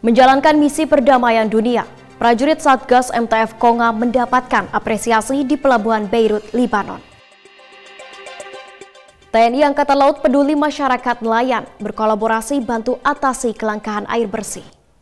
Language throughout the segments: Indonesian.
Menjalankan misi perdamaian dunia, prajurit Satgas MTF Konga mendapatkan apresiasi di Pelabuhan Beirut, Lebanon. TNI Angkatan Laut peduli masyarakat nelayan, berkolaborasi bantu atasi kelangkaan air bersih.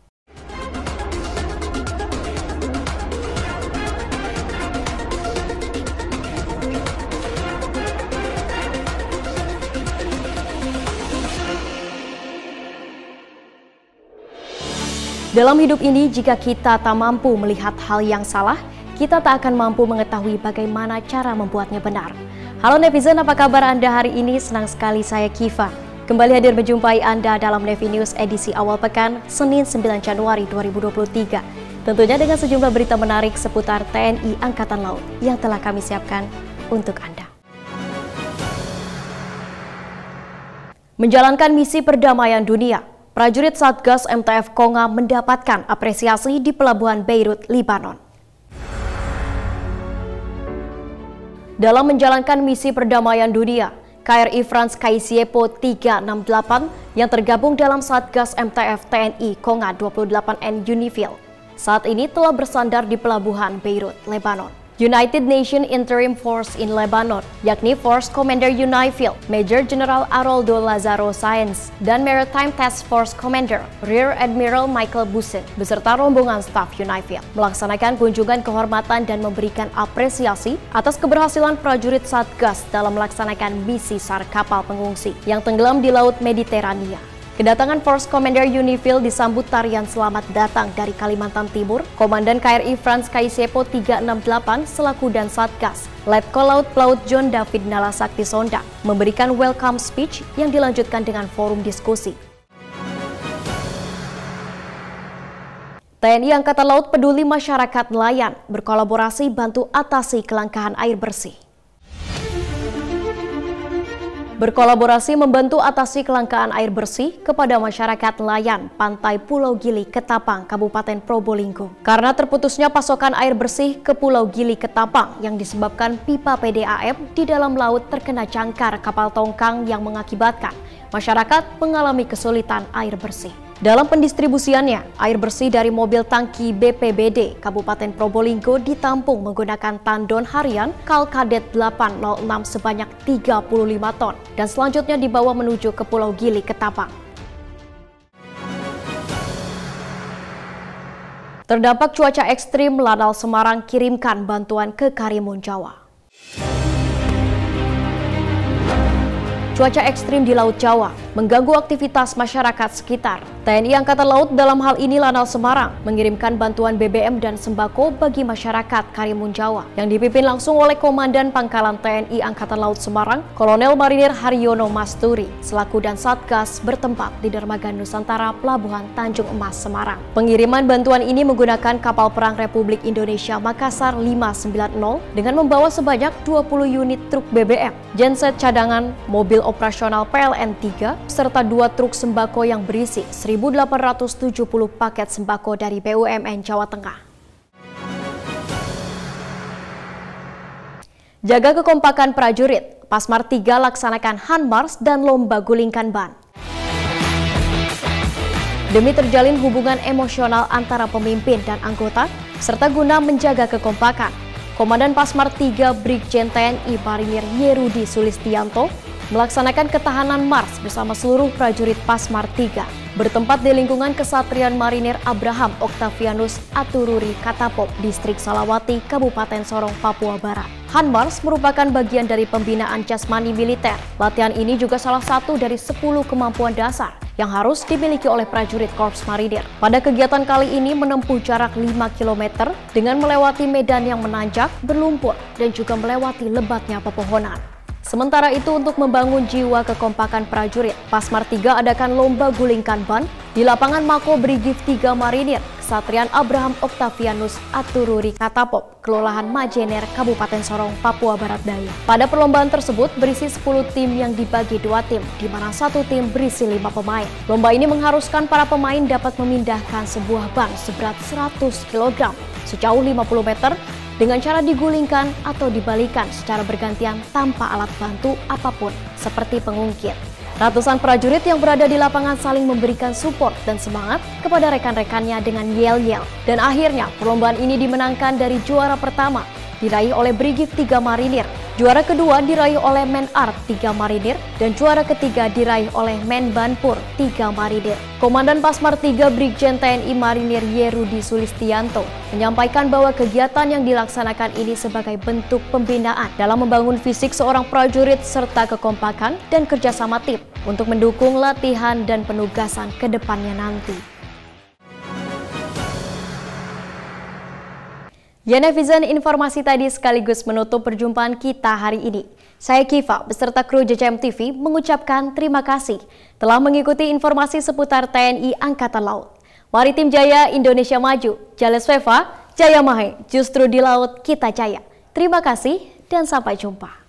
Dalam hidup ini, jika kita tak mampu melihat hal yang salah, kita tak akan mampu mengetahui bagaimana cara membuatnya benar. Halo netizen, apa kabar Anda hari ini? Senang sekali saya Kiva. Kembali hadir menjumpai Anda dalam Nevi News edisi awal pekan, Senin 9 Januari 2023. Tentunya dengan sejumlah berita menarik seputar TNI Angkatan Laut yang telah kami siapkan untuk Anda. Menjalankan misi perdamaian dunia, prajurit Satgas MTF Konga mendapatkan apresiasi di Pelabuhan Beirut, Lebanon. Dalam menjalankan misi perdamaian dunia, KRI Frans Kaisiepo 368 yang tergabung dalam Satgas MTF TNI Konga 28N Unifil saat ini telah bersandar di Pelabuhan Beirut, Lebanon. United Nations Interim Force in Lebanon, yakni Force Commander Unifil, Major General Aroldo Lazaro Sáenz, dan Maritime Task Force Commander Rear Admiral Michael Bussen, beserta rombongan staf Unifil, melaksanakan kunjungan kehormatan dan memberikan apresiasi atas keberhasilan prajurit Satgas dalam melaksanakan misi SAR kapal pengungsi yang tenggelam di Laut Mediterania. Kedatangan Force Commander Unifil disambut tarian selamat datang dari Kalimantan Timur, Komandan KRI Frans Kaisiepo 368 selaku dan Satgas, Letkol Laut Pelaut John David Nalasakti Sonda, memberikan welcome speech yang dilanjutkan dengan forum diskusi. TNI Angkatan Laut peduli masyarakat nelayan, berkolaborasi bantu atasi kelangkaan air bersih. Berkolaborasi membantu atasi kelangkaan air bersih kepada masyarakat nelayan Pantai Pulau Gili, Ketapang, Kabupaten Probolinggo. Karena terputusnya pasokan air bersih ke Pulau Gili, Ketapang yang disebabkan pipa PDAM di dalam laut terkena jangkar kapal tongkang yang mengakibatkan masyarakat mengalami kesulitan air bersih. Dalam pendistribusiannya, air bersih dari mobil tangki BPBD Kabupaten Probolinggo ditampung menggunakan tandon harian Kal Kadet 806 sebanyak 35 ton dan selanjutnya dibawa menuju ke Pulau Gili, Ketapang. Terdampak cuaca ekstrim, Lanal Semarang kirimkan bantuan ke Karimun Jawa. Cuaca ekstrim di Laut Jawa mengganggu aktivitas masyarakat sekitar. TNI Angkatan Laut dalam hal ini Lanal Semarang mengirimkan bantuan BBM dan sembako bagi masyarakat Karimun Jawa yang dipimpin langsung oleh Komandan Pangkalan TNI Angkatan Laut Semarang, Kolonel Marinir Haryono Masturi, selaku dan Satgas bertempat di Dermaga Nusantara Pelabuhan Tanjung Emas, Semarang. Pengiriman bantuan ini menggunakan kapal perang Republik Indonesia Makassar 590 dengan membawa sebanyak 20 unit truk BBM, genset cadangan, mobil operasional PLN 3, serta 2 truk sembako yang berisi 1.870 paket sembako dari BUMN Jawa Tengah. Jaga kekompakan prajurit, Pasmar 3 laksanakan Hanmars dan lomba gulingkan ban. Demi terjalin hubungan emosional antara pemimpin dan anggota, serta guna menjaga kekompakan, Komandan Pasmar 3 Brigjen TNI Marinir Yerudi Sulistianto melaksanakan ketahanan Mars bersama seluruh prajurit Pasmar 3 bertempat di lingkungan Kesatrian Marinir Abraham Octavianus Atururi Katapop, Distrik Salawati, Kabupaten Sorong, Papua Barat. Hanmars merupakan bagian dari pembinaan jasmani militer. Latihan ini juga salah satu dari 10 kemampuan dasar yang harus dimiliki oleh prajurit Korps Marinir. Pada kegiatan kali ini menempuh jarak 5 km dengan melewati medan yang menanjak, berlumpur, dan juga melewati lebatnya pepohonan. Sementara itu, untuk membangun jiwa kekompakan prajurit, Pasmar 3 adakan lomba gulingkan ban di lapangan Mako Brigif 3 Marinir, Kesatrian Abraham Octavianus Atururi Katapop, Kelurahan Majener, Kabupaten Sorong, Papua Barat Daya. Pada perlombaan tersebut berisi 10 tim yang dibagi 2 tim, di mana satu tim berisi 5 pemain. Lomba ini mengharuskan para pemain dapat memindahkan sebuah ban seberat 100 kg sejauh 50 meter dengan cara digulingkan atau dibalikan secara bergantian tanpa alat bantu apapun seperti pengungkit. Ratusan prajurit yang berada di lapangan saling memberikan support dan semangat kepada rekan-rekannya dengan yel-yel. Dan akhirnya perlombaan ini dimenangkan dari juara pertama diraih oleh Brigif 3 Marinir, juara kedua diraih oleh Men Art 3 Marinir, dan juara ketiga diraih oleh Men Banpur 3 Marinir. Komandan Pasmar 3 Brigjen TNI Marinir Yerudi Sulistianto menyampaikan bahwa kegiatan yang dilaksanakan ini sebagai bentuk pembinaan dalam membangun fisik seorang prajurit serta kekompakan dan kerjasama tim untuk mendukung latihan dan penugasan ke depannya nanti. Ya netizen, informasi tadi sekaligus menutup perjumpaan kita hari ini. Saya Kiva beserta kru JCM TV mengucapkan terima kasih telah mengikuti informasi seputar TNI Angkatan Laut. Maritim Jaya Indonesia Maju, Jales Veva, Jaya Mahe, justru di laut kita jaya. Terima kasih dan sampai jumpa.